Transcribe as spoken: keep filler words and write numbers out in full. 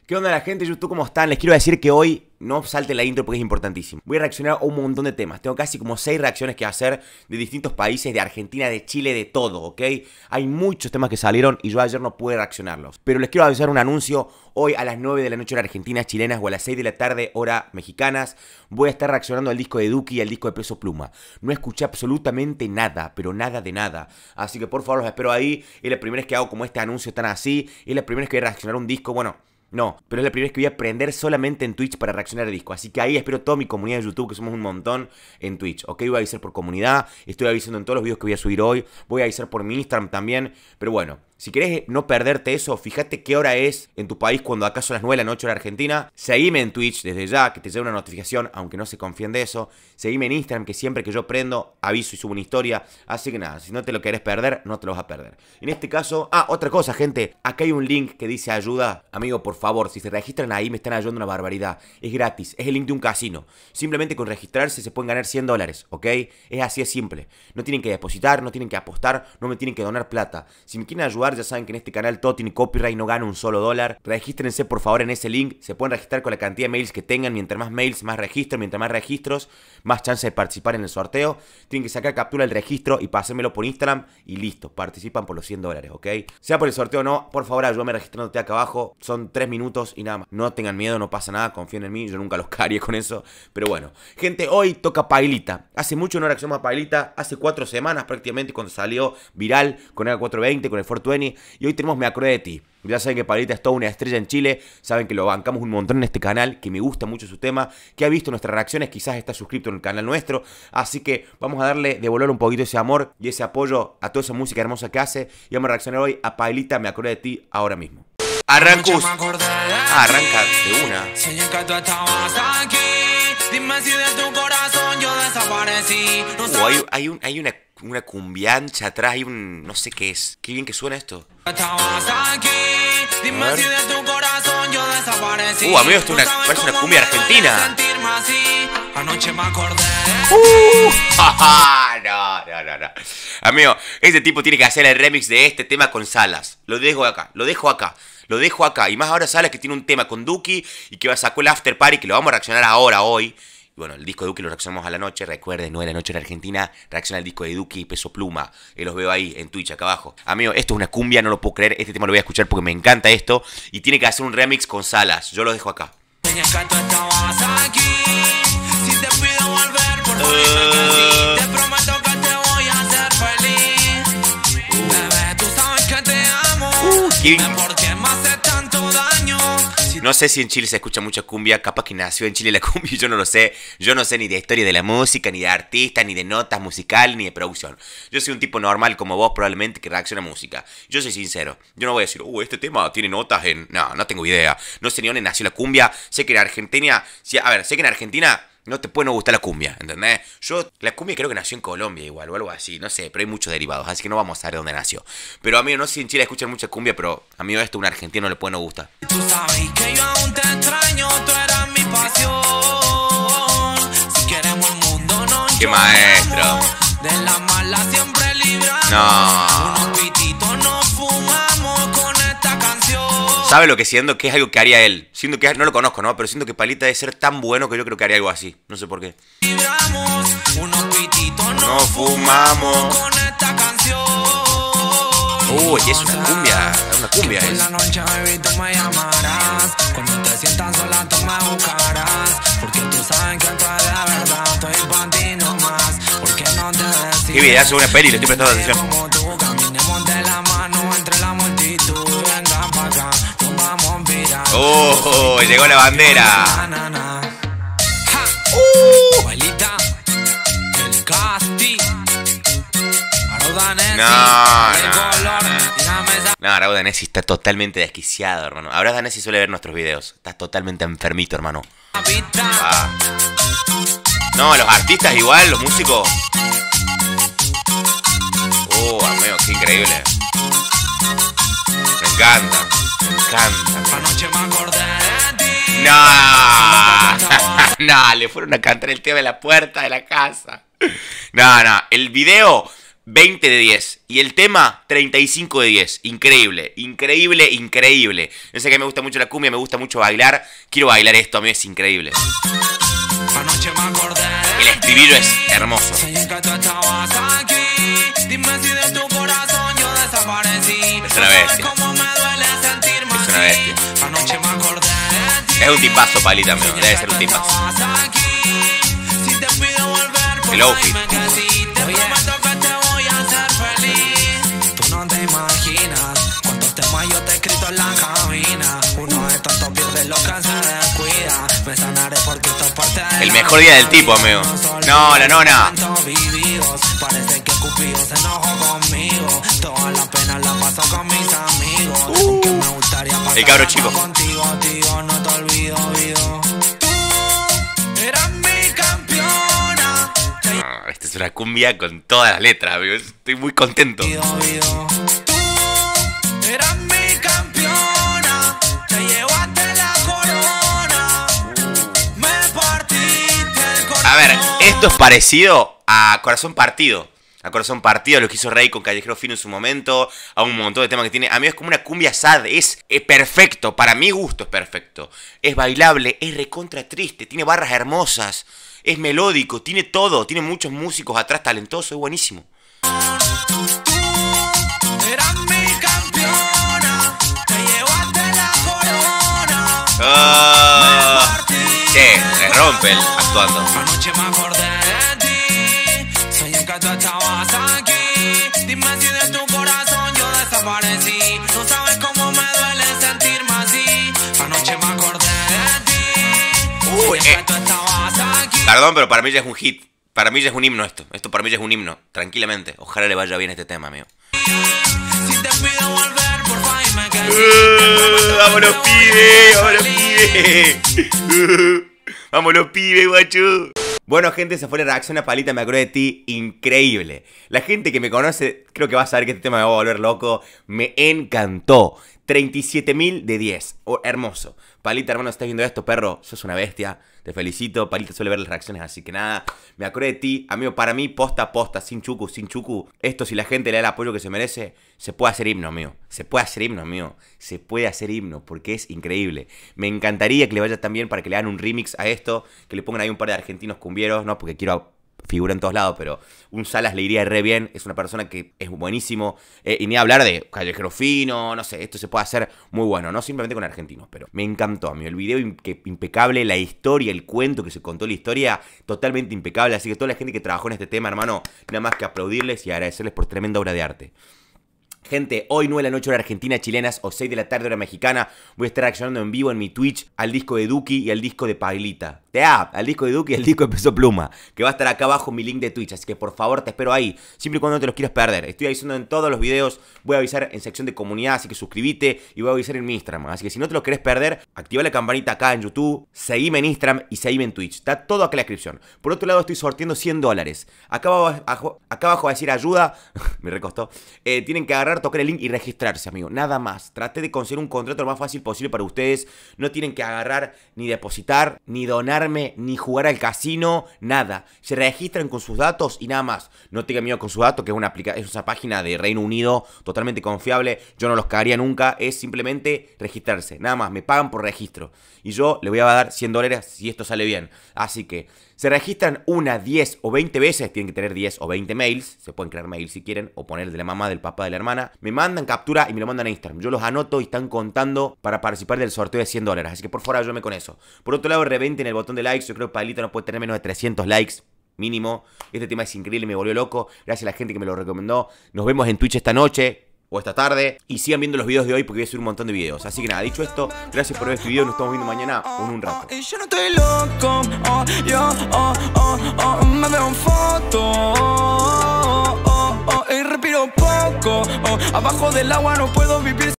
¿Qué onda la gente de YouTube? ¿Cómo están? Les quiero decir que hoy no salte la intro porque es importantísimo. Voy a reaccionar a un montón de temas. Tengo casi como seis reacciones que hacer de distintos países, de Argentina, de Chile, de todo, ¿ok? Hay muchos temas que salieron y yo ayer no pude reaccionarlos. Pero les quiero avisar un anuncio. Hoy a las nueve de la noche hora argentinas, chilenas, o a las seis de la tarde hora mexicanas, voy a estar reaccionando al disco de Duki y al disco de Peso Pluma. No escuché absolutamente nada, pero nada de nada. Así que por favor los espero ahí. Es la primera vez que hago como este anuncio tan así. Es la primera vez que voy a reaccionar a un disco, bueno... No, pero es la primera vez que voy a aprender solamente en Twitch para reaccionar al disco. Así que ahí espero toda mi comunidad de YouTube, que somos un montón, en Twitch. Ok, voy a avisar por comunidad, estoy avisando en todos los videos que voy a subir hoy. Voy a avisar por mi Instagram también. Pero bueno, si querés no perderte eso, fíjate qué hora es en tu país cuando acá son las nueve de la noche hora argentina. Seguime en Twitch desde ya, que te llegue una notificación, aunque no se confíen de eso. Seguime en Instagram, que siempre que yo prendo, aviso y subo una historia. Así que nada, si no te lo querés perder, no te lo vas a perder. En este caso, ah, otra cosa, gente. Acá hay un link que dice ayuda. Amigo, por favor, si se registran ahí me están ayudando una barbaridad. Es gratis, es el link de un casino. Simplemente con registrarse se pueden ganar cien dólares, ¿ok? Es así de simple. No tienen que depositar, no tienen que apostar, no me tienen que donar plata. Si me quieren ayudar, ya saben que en este canal todo tiene copyright y no gano un solo dólar. Regístrense por favor en ese link. Se pueden registrar con la cantidad de mails que tengan. Mientras más mails, más registro. Mientras más registros, más chance de participar en el sorteo. Tienen que sacar captura del registro y pasármelo por Instagram y listo. Participan por los cien dólares, ¿ok? Sea por el sorteo o no, por favor ayúdame registrándote acá abajo. Son tres minutos y nada más. No tengan miedo, no pasa nada, confíen en mí. Yo nunca los carié con eso. Pero bueno, gente, hoy toca Pailita. Hace mucho no reaccionamos a Pailita. Hace cuatro semanas prácticamente cuando salió viral con el cuatrocientos veinte, con el cuatrocientos veinte. Y hoy tenemos Me Acordé de Ti. Ya saben que Pailita es toda una estrella en Chile. Saben que lo bancamos un montón en este canal, que me gusta mucho su tema, que ha visto nuestras reacciones, quizás está suscrito en el canal nuestro. Así que vamos a darle, devolver un poquito ese amor y ese apoyo a toda esa música hermosa que hace. Y vamos a reaccionar hoy a Pailita, Me Acordé de Ti, ahora mismo. Arrancus. Ah, arranca de una. Soñé que tú estabas aquí. Dime si de tu corazón yo desaparecí. No uh, hay, hay, un, hay una, una cumbiancha atrás, hay un... no sé qué es. Qué bien que suena esto. Estabas aquí. Dime si de tu corazón yo desaparecí. Uh, amigo, esto es una, parece una cumbia argentina. Anoche me acordé. Uh, no, no, no, no. Amigo, este tipo tiene que hacer el remix de este tema con Salas. Lo dejo acá, lo dejo acá. Lo dejo acá. Y más ahora Salas que tiene un tema con Duki y que sacó el After Party, que lo vamos a reaccionar ahora, hoy. Y bueno, el disco de Duki lo reaccionamos a la noche. Recuerden, nueve de la noche en Argentina. Reacciona al disco de Duki y Peso Pluma. Y los veo ahí en Twitch, acá abajo. Amigo, esto es una cumbia, no lo puedo creer. Este tema lo voy a escuchar porque me encanta esto. Y tiene que hacer un remix con Salas. Yo lo dejo acá. No sé si en Chile se escucha mucha cumbia, capaz que nació en Chile la cumbia, yo no lo sé. Yo no sé ni de historia de la música, ni de artistas, ni de notas musicales, ni de producción. Yo soy un tipo normal como vos probablemente que reacciona a música. Yo soy sincero, yo no voy a decir, uh, este tema tiene notas en... No, no tengo idea. No sé ni dónde nació la cumbia, sé que en Argentina... Sí, a ver, sé que en Argentina... no te puede no gustar la cumbia, ¿entendés? Yo, la cumbia creo que nació en Colombia igual, o algo así, no sé, pero hay muchos derivados, así que no vamos a saber dónde nació. Pero amigo, no sé si en Chile escuchan mucha cumbia, pero amigo, esto a un argentino no le puede no gustar. Tú sabes que yo aún te extraño, tú eras mi pasión. Si queremos el mundo no. ¡Qué maestro! De la mala siempre libramos. No. Unos pititos nos fumamos con esta canción. ¿Sabe lo que siento? Que es algo que haría él. Siento que no lo conozco, ¿no? Pero siento que Pailita debe ser tan bueno que yo creo que haría algo así. No sé por qué. Libramos, unos pititos nos no fumamos con esta canción. Uy, es una cumbia, una cumbia es. En la noche, baby, tú me llamarás. Cuando te sientas sola, tú me buscarás. Porque tú sabes que esto es de verdad. Estoy para ti nomás. Porque no te decides. Qué video, hace una peli, le estoy prestando atención. Como tú, caminemos de la mano entre la multitud. Venga para acá, nos vamos virando. Oh, llegó la bandera. Na, na, na. Uh. Abuelita, el Casti. No, no, no, Raúl Danesi está totalmente desquiciado, hermano. Ahora Danesi suele ver nuestros videos. Estás totalmente enfermito, hermano. Ah. No, los artistas igual, los músicos. Oh, amigo, qué increíble. Me encanta, me encanta. Anoche me acordé de ti. No, no, le fueron a cantar el tema de la puerta de la casa. No, no, el video veinte de diez. Y el tema, treinta y cinco de diez. Increíble, increíble, increíble. Yo sé que me gusta mucho la cumbia, me gusta mucho bailar. Quiero bailar esto, a mí es increíble. Anoche me acordé de El estribillo es hermoso. Soñé que tú estabas aquí. Dime si de tu corazón yo desaparecí. Es una bestia. Cómo me duele sentirme Es una así. bestia. Anoche me acordé de ti. Es un tipazo, Pailita, amigo. Debe ser un tipazo. Si te pido volver, por El outfit. dime que sí. Te prometo que te voy a hacer feliz. Tú no te imaginas cuántos temas yo te he escrito en la cabina. Uno de tantos pierde lo que se descuida. Me sanaré porque esto es parte de El la mejor día del tipo, amigo. No, la nona. vividos. Parece que Cupido se enojó conmigo. Toda la pena la paso con mis amigos. Aunque me gustaría pasar El cabro chico. contigo, tío, no te olvido, olvido. Tú eras mi campeona. Ah, esta es una cumbia con todas las letras, amigo. Estoy muy contento. Olvido, olvido. Tú eras mi campeona. Te llevaste la corona. Me partiste el corazón. A ver, esto es parecido a Corazón Partido. A Corazón Partido, lo que hizo Rey con Callejero Fino en su momento. A un montón de temas que tiene. A mí es como una cumbia sad. Es, es perfecto. Para mi gusto es perfecto. Es bailable. Es recontra triste. Tiene barras hermosas. Es melódico. Tiene todo. Tiene muchos músicos atrás talentosos. Es buenísimo. Eras mi campeona. Te llevaste la corona. Oh, sí, se rompe el actuando. Anoche me acordé de ti. Soñé que tú estabas aquí. Dime si de tu corazón yo desaparecí. No sabes cómo me duele sentirme así. Anoche me acordé de ti. Uy, Soñé eh. que tú estabas aquí. Perdón, pero para mí ya es un hit. Para mí ya es un himno esto. Esto para mí ya es un himno. Tranquilamente. Ojalá le vaya bien este tema, amigo. Si te pido volver, por favor, y me quedé. Uh, vámonos, pibe, vámonos, pibe. Uh, vámonos, pibe, guacho. Bueno, gente, esa fue la reacción a Pailita, me acuerdo de ti. Increíble. La gente que me conoce, creo que va a saber que este tema me va a volver loco. Me encantó. treinta y siete mil de diez. Oh, hermoso. Pailita, hermano, estás viendo esto, perro. Sos una bestia. Te felicito. Pailita suele ver las reacciones, así que nada. Me acordé de ti. Amigo, para mí, posta a posta, sin chucu, sin chucu. Esto, si la gente le da el apoyo que se merece, se puede hacer himno, amigo. Se puede hacer himno, amigo. Se puede hacer himno, porque es increíble. Me encantaría que le vaya también para que le hagan un remix a esto. Que le pongan ahí un par de argentinos cumbieros, ¿no? Porque quiero... figura en todos lados, pero un Salas le iría re bien. Es una persona que es buenísimo. Eh, y ni hablar de Callejero Fino, no sé, esto se puede hacer muy bueno, no simplemente con argentinos, pero me encantó, amigo. El video impe impecable, la historia, el cuento que se contó, la historia totalmente impecable. Así que toda la gente que trabajó en este tema, hermano, nada más que aplaudirles y agradecerles por tremenda obra de arte. Gente, hoy nueve de la noche hora argentina, chilenas, o seis de la tarde hora mexicana, voy a estar reaccionando en vivo en mi Twitch al disco de Duki y al disco de Pailita. Te ah, al disco de Duki y al disco de Peso Pluma, que va a estar acá abajo mi link de Twitch, así que por favor te espero ahí, siempre y cuando no te los quieras perder. Estoy avisando en todos los videos, voy a avisar en sección de comunidad, así que suscríbete, y voy a avisar en mi Instagram, así que si no te lo querés perder, activa la campanita acá en YouTube, seguime en Instagram y seguime en Twitch, está todo acá en la descripción. Por otro lado estoy sorteando cien dólares, acá abajo, acá abajo va a decir ayuda, me recostó, eh, tienen que agarrar, tocar el link y registrarse, amigo, nada más. Traté de conseguir un contrato lo más fácil posible para ustedes. No tienen que agarrar, ni depositar, ni donarme, ni jugar al casino, nada. Se registran con sus datos y nada más. No tengan miedo con sus datos, que es una, es una página de Reino Unido totalmente confiable. Yo no los cagaría nunca. Es simplemente registrarse, nada más. Me pagan por registro. Y yo le voy a dar cien dólares si esto sale bien. Así que se registran una, diez o veinte veces. Tienen que tener diez o veinte mails. Se pueden crear mails si quieren. O poner el de la mamá, del papá, de la hermana. Me mandan captura y me lo mandan a Instagram. Yo los anoto y están contando para participar del sorteo de cien dólares. Así que por favor ayúdame con eso. Por otro lado, reventen el botón de likes. Yo creo que Pailita no puede tener menos de trescientos likes. Mínimo. Este tema es increíble, me volvió loco. Gracias a la gente que me lo recomendó. Nos vemos en Twitch esta noche o esta tarde. Y sigan viendo los videos de hoy porque voy a subir un montón de videos. Así que nada, dicho esto, gracias por ver este video. Nos estamos viendo mañana en un rato. Y yo no estoy loco, oh, yo, oh, oh, oh, me veo en foto, oh, oh, oh, y respiro poco, oh, abajo del agua no puedo vivir.